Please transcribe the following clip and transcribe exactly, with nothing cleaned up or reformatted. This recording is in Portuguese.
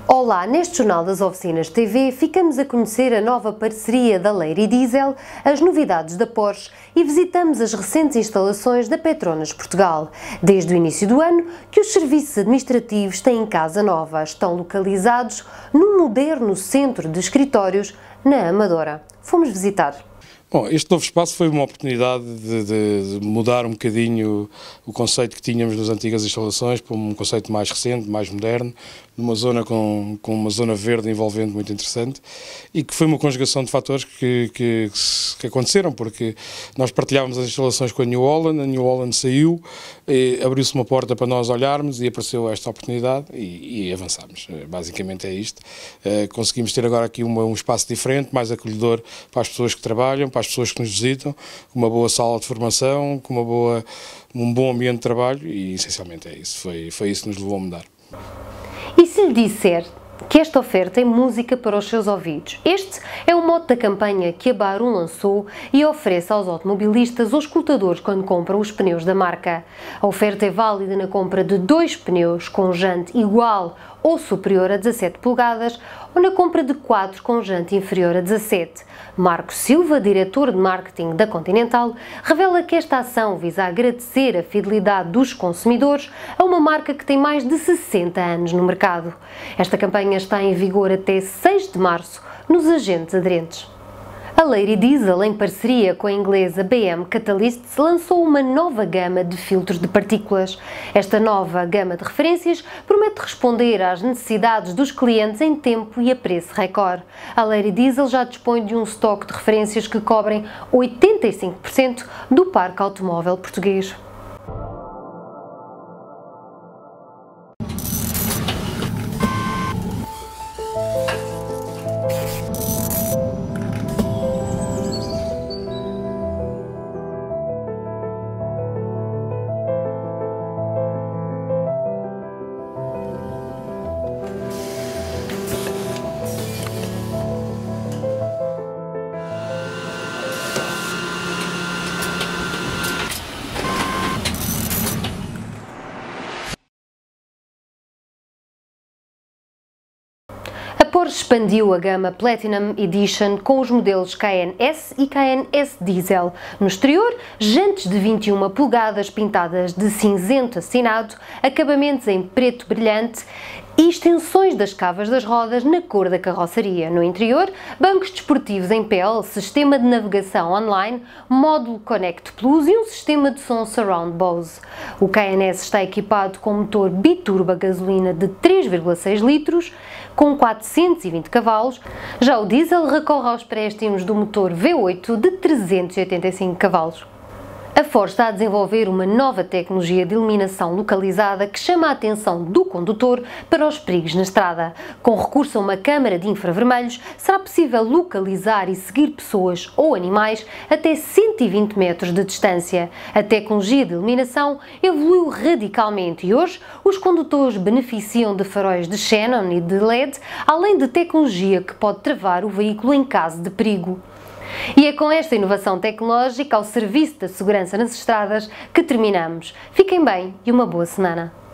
Olá, neste Jornal das Oficinas T V ficamos a conhecer a nova parceria da Lady Diesel, as novidades da Porsche e visitamos as recentes instalações da Petronas Portugal. Desde o início do ano que os serviços administrativos têm casa nova, estão localizados num moderno centro de escritórios na Amadora. Fomos visitar. Bom, este novo espaço foi uma oportunidade de, de, de mudar um bocadinho o conceito que tínhamos nas antigas instalações para um conceito mais recente, mais moderno, numa zona com, com uma zona verde envolvente muito interessante e que foi uma conjugação de fatores que, que, que aconteceram, porque nós partilhávamos as instalações com a New Holland, a New Holland saiu, abriu-se uma porta para nós olharmos e apareceu esta oportunidade e, e avançámos. Basicamente é isto. Conseguimos ter agora aqui uma, um espaço diferente, mais acolhedor para as pessoas que trabalham, para as pessoas que nos visitam, com uma boa sala de formação, com uma boa, um bom ambiente de trabalho e essencialmente é isso. Foi, foi isso que nos levou a mudar. E se lhe disser que esta oferta é música para os seus ouvidos? Este é o mote da campanha que a Barum lançou e oferece aos automobilistas ou escutadores quando compram os pneus da marca. A oferta é válida na compra de dois pneus com jante igual ou superior a dezassete polegadas ou na compra de quatro com jante inferior a dezassete. Marco Silva, diretor de marketing da Continental, revela que esta ação visa agradecer a fidelidade dos consumidores a uma marca que tem mais de sessenta anos no mercado. Esta campanha está em vigor até seis de março nos agentes aderentes. A Lady Diesel, em parceria com a inglesa B M Catalyst, lançou uma nova gama de filtros de partículas. Esta nova gama de referências promete responder às necessidades dos clientes em tempo e a preço recorde. A Lady Diesel já dispõe de um estoque de referências que cobrem oitenta e cinco por cento do parque automóvel português. A Porsche expandiu a gama Platinum Edition com os modelos Cayenne S e Cayenne S Diesel. No exterior, jantes de vinte e uma polegadas pintadas de cinzento assinado, acabamentos em preto brilhante e extensões das cavas das rodas na cor da carroceria. No interior, bancos desportivos em pele, sistema de navegação online, módulo Connect Plus e um sistema de som Surround Bose. O Cayenne S está equipado com motor biturbo a gasolina de três vírgula seis litros, com quatrocentos e vinte cavalos, já o diesel recorre aos préstimos do motor V oito de trezentos e oitenta e cinco cavalos. A Ford está a desenvolver uma nova tecnologia de iluminação localizada que chama a atenção do condutor para os perigos na estrada. Com recurso a uma câmara de infravermelhos, será possível localizar e seguir pessoas ou animais até cento e vinte metros de distância. A tecnologia de iluminação evoluiu radicalmente e hoje os condutores beneficiam de faróis de xenon e de L E D, além de tecnologia que pode travar o veículo em caso de perigo. E é com esta inovação tecnológica ao serviço da segurança nas estradas que terminamos. Fiquem bem e uma boa semana!